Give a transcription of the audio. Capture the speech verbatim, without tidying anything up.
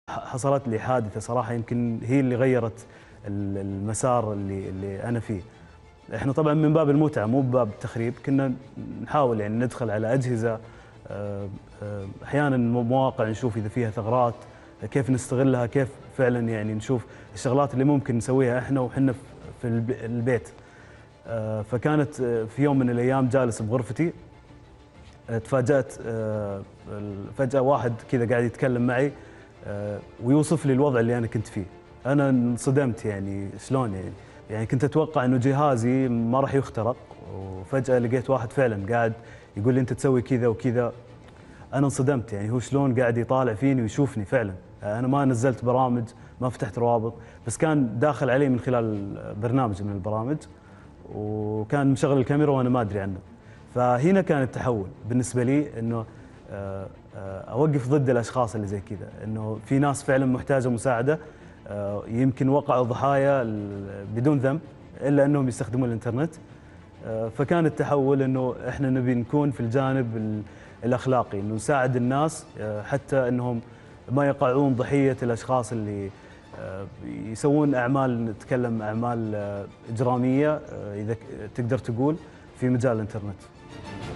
حصلت لي حادثة صراحة يمكن هي اللي غيّرت ال المسار اللي اللي أنا فيه. إحنا طبعًا من باب المتعة مو بباب التخريب، كنا نحاول يعني ندخل على أجهزة آآ، آآ، أحيانًا مواقع نشوف إذا فيها ثغرات، كيف نستغلها، كيف فعلًا يعني نشوف الشغلات اللي ممكن نسويها إحنا وإحنا ف في الب البيت. آآ، فكانت في يوم من الأيام جالس بغرفتي، تفاجأت آآ، ال فجأة واحد كذا قاعد يتكلم معي آآ، ويوصف لي الوضع اللي أنا كنت فيه. أنا انصدمت يعني شلون يعني؟ يعني كنت أتوقع إنه جهازي ما راح يخترق، وفجأة لقيت واحد فعلًا قاعد يقول لي أنت تسوي كذا وكذا. أنا انصدمت يعني هو شلون قاعد يطالع فيني ويشوفني فعلًا. أنا ما نزلت برامج، ما فتحت روابط، بس كان داخل علي من خلال برنامج من البرامج، وكان مشغل الكاميرا وأنا ما أدري عنه. فهنا كان التحول بالنسبة لي إنه آآ، آآ، أوقف ضد الأشخاص اللي زي كذا، إنه في ناس فعلًا محتاجة مساعدة، آآ، يمكن وقعوا ضحايا ل بدون ذنب إلا إنهم يستخدمون الإنترنت. آآ، فكان التحول إنه إحنا نبي نكون في الجانب ال الأخلاقي، إنه نساعد الناس آآ، حتى إنهم ما يقعون ضحية الأشخاص اللي آآ، يسوون أعمال نتكلم أعمال آه، إجرامية آآ، إذا ك تقدر تقول في مجال الإنترنت.